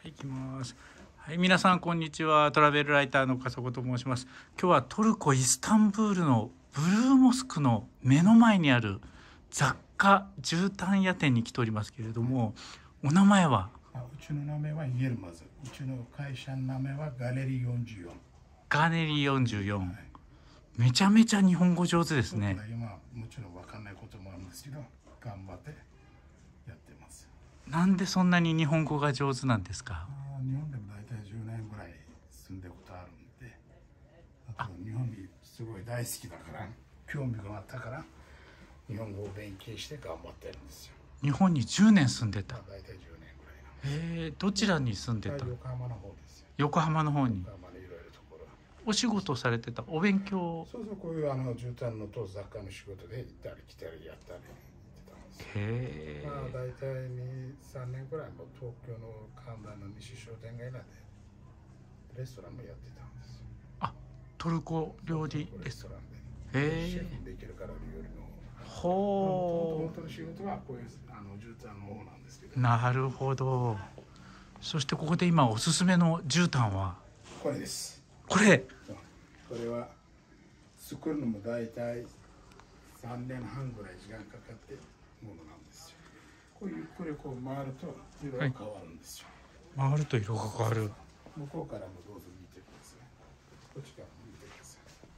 はい、行きます。はい、皆さんこんにちは。トラベルライターの笠子と申します。今日はトルコイスタンブールのブルーモスクの目の前にある雑貨絨毯屋店に来ておりますけれども、お名前は？ うちの名前はイエルマズ。うちの会社の名前はガレリー44。 ガネリー44、 はい、 めちゃめちゃ日本語上手ですね。 今もちろん分かんないこともあるんですけど、頑張ってやってます。 なんでそんなに日本語が上手なんですか？ 日本でも大体10年ぐらい住んでることあるんで、あと日本にすごい大好きだから興味があったから日本語を勉強して頑張ってるんですよ。 日本に10年住んでた。 大体10年ぐらいどちらに住んでた？ 横浜の方ですよ。 横浜の方に。 横浜のいろいろところ。 お仕事をされてた？お勉強？ そうこういう絨毯のと雑貨の仕事で行ったり来たりやったりしてたんです。 へえ。 大体2、3年ぐらいも東京の神田の西商店街なんでレストランもやってたんですよ。 トルコ料理レストランで。シェフできるから料理の。 ほ本当の仕事はこういう絨毯の方なんですけど。 なるほど。そしてここで今おすすめの絨毯はこれです。 これは作るのも大体3年半ぐらい時間かかってものなんですよ。こうゆっくりこう回ると色が変わるんですよ。 回ると色が変わる。 向こうからもどうぞ見てください。こっちからも見てください。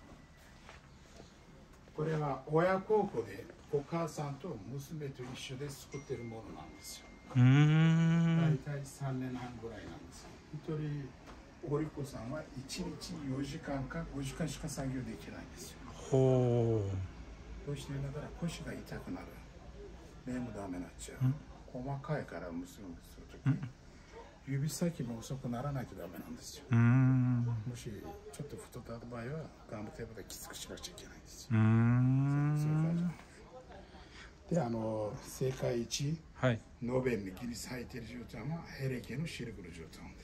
これは親孝行でお母さんと娘と一緒で作ってるものなんですよ。大体3年半ぐらいなんですよ。一人おりこさんは1日4時間か5時間しか作業できないんですよ。どうしてだから腰が痛くなる。目もダメになっちゃう。細かいから結ぶするとき、指先も遅くならないとダメなんですよ。もしちょっと太った場合はガムテープできつくしなくちゃいけないんですよ。そういう感じなんです。で世界一ノーベルにギリス履いてる絨毯はヘレケのシルクの絨毯です。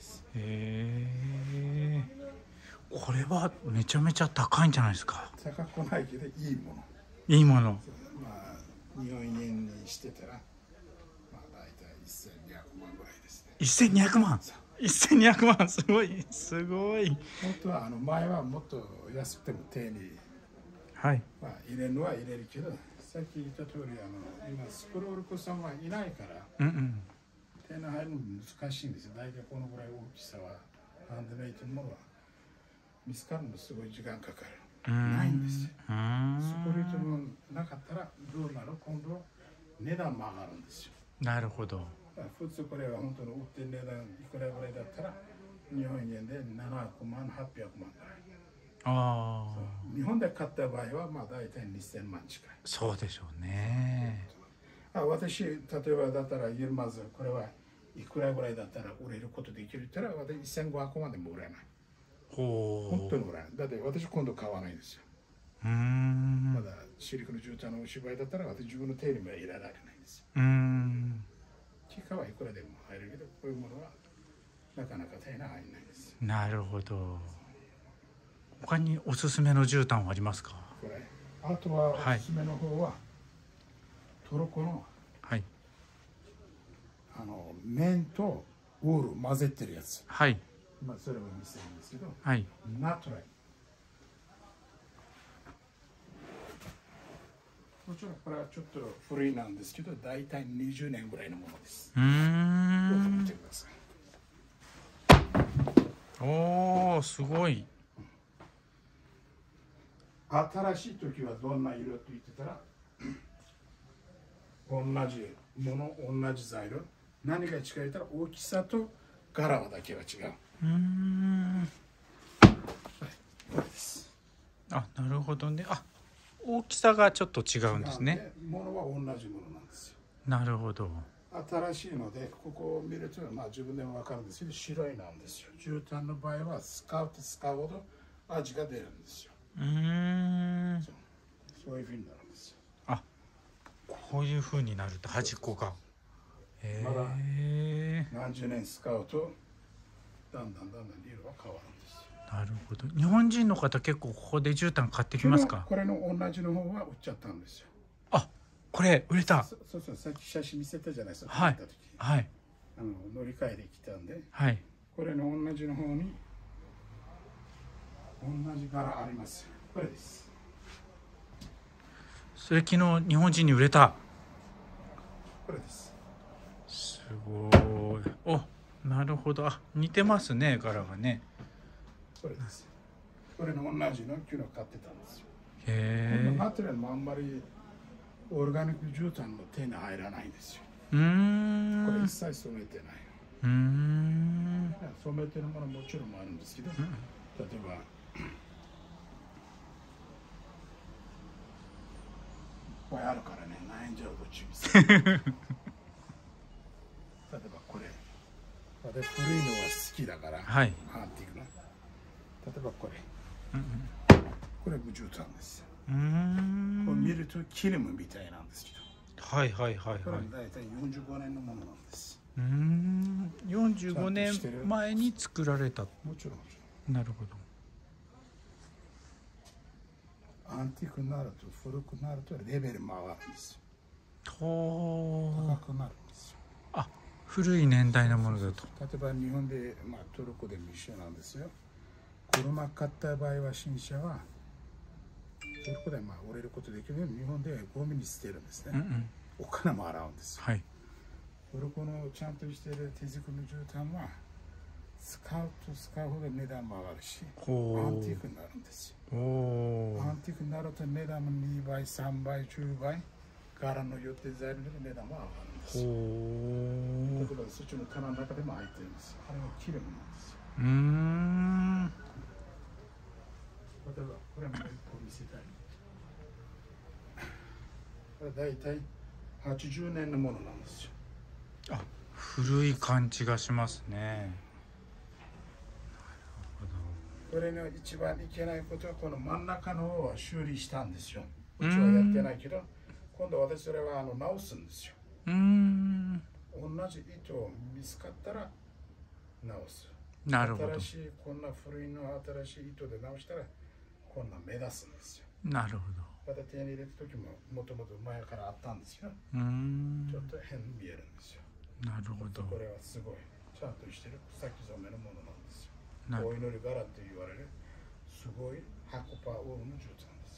これはめちゃめちゃ高いんじゃないですか？ 高くないけどいいもの。 いいもの。 日本円にしてたら大体1200万ぐらいですね。 1200万。1200万、すごいすごい。 本当は前はもっと安くても手に入れるのは入れるけど、さっき言った通り今スクロール子さんはいないから手の入るの難しいんですよ。大体このぐらい大きさはハンドメイドのものは見つかるのすごい時間かかる。ないんですよ。スクロールもなかったらどうなる？今度値段も上がるんですよ。 なるほど。 普通これは本当の売ってる値段いくらぐらいだったら日本円で700万800万ぐらい。日本で買った場合は大体2000万近い。 そうでしょうね。 私例えばだったらイエルマズこれはいくらぐらいだったら売れることできるって言ったら私1500万でも売れない。本当に売れない。だって私今度買わないんですよ。まだシルクの絨毯のお芝居だったら私自分の手にも入れられないんですよ。機械はいくらでも入るけどこういうものはなかなか手に入らないんです。 なるほど。他におすすめの絨毯はありますか？ あとはおすすめの方は、トルコの綿とウール混ぜてるやつ。それを見せるんですけど、ナトライ。もちろんこれはちょっと古いなんですけど、大体20年ぐらいのものです。どうぞ見てください。 おお、すごい。 新しい時はどんな色と言ってたら同じもの同じ材料、何が違いたら大きさと柄だけは違う。 なるほどね。大きさがちょっと違うんですね。 ものは同じものなんですよ。 なるほど。 新しいのでここを見ると自分でも分かるんですけど白いなんですよ。絨毯の場合は使うと使うほど味が出るんですよ。そういうふうになるんですよ。 こういうふうになると端っこがまだ何十年使うとだんだん色が変わるんですよ。 なるほど。日本人の方結構ここで絨毯買ってきますか？ これの同じの方は売っちゃったんですよ。 これ売れた。 さっき写真見せたじゃないですか。 乗り換えできたんで、 はい。 これの同じの方に同じ柄あります。これです。 それ昨日日本人に売れた。 これです。 すごい。お、なるほど。あ、似てますね、柄がね。 これです。これの同じの昨日買ってたんですよ。 へえ。 このマテリアルもあんまりオルガニック絨毯の手に入らないんですよ。これ一切染めてない。染めてるものもちろんあるんですけど、例えばいっぱいあるからね、悩んじゃうと注意する。例えばこれ、私古いのは好きだから、 はい、 アンティークの。例えばこれ、これも絨毯です。これ見るとキルムみたいなんですけど。 はいはいはいはい。 これ大体45年のものなんです。 45年前に作られた。 もちろん。 なるほど。 アンティークになると古くなるとレベルも上がるんですよ。 高くなるんですよ。 あ、古い年代のものだと。 例えば日本で、トルコでも一緒なんですよ。車買った場合は新車はトルコで売れることできるけど、日本ではゴミに捨てるんですね。お金も払うんですよ。 はい。 トルコのちゃんとしている手作りの絨毯は使うと使うほど値段も上がるし、アンティークになるんですよ。アンティークになると値段も2倍、3倍、10倍、柄の予定材料の値段も上がるんですよ。例えばそっちの棚の中でも入ってるんですよ。あれはキルムなんですよ。例えばこれも一個見せたい。これ大体80年のものなんですよ。 あ、古い感じがしますね。 これの一番いけないことはこの真ん中の方は修理したんですよ。うちはやってないけど、今度私それは直すんですよ。同じ糸を見つかったら直す。 なるほど。 新しいこんな古いの新しい糸で直したらこんな目立つんですよ。 なるほど。 また手に入れた時ももともと前からあったんですよ。ちょっと変に見えるんですよ。 なるほど。 これはすごいちゃんとしてる草木染めのものなんですよ。お祈り柄って言われるすごいハコパオールの絨毯です。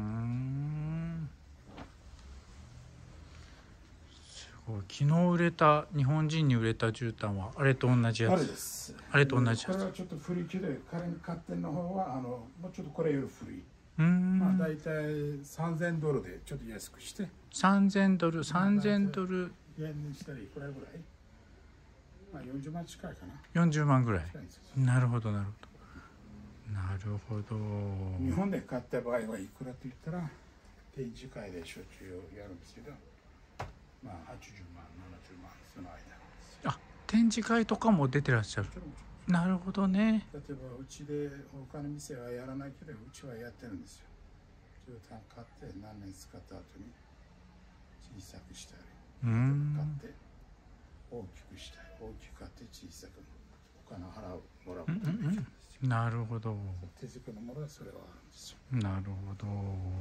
すごい。昨日売れた日本人に売れた絨毯はあれと同じやつ。 あれです。 あれと同じやつ。 これはちょっと古いけど彼に買ってるの方はもうちょっとこれより古い。だいたい$3000でちょっと安くして $3000 円にしたらいくらぐらい40万近いかな。 40万ぐらい。なるほどなるほどなるほど。 日本で買った場合はいくらと言ったら展示会でしょっちゅうやるんですけど、80万70万その間なんですよ。 あ、展示会とかも出てらっしゃる。なるほどね。 例えばうちで他の店はやらないけどうちはやってるんですよ。絨毯買って何年使った後に小さくしたり、買って大きくしたり、大きく買って小さくお金を払うもらうことができるんですよ。なるほど。 手作りのものはそれはあるんですよ。 なるほど。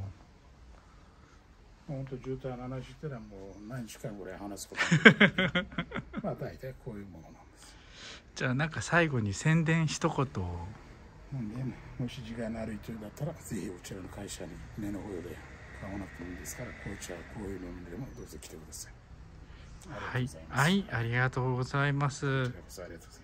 本当絨毯の話したらもう何時間ぐらい話すこと大体こういうものなんですよ。 じゃあなんか最後に宣伝一言を。 もし時間のある人だったらぜひうちらの会社に目の上で買わなくてもいいですから、こういうのでもどうぞ来てください。 はい、ありがとうございます。 ありがとうございます。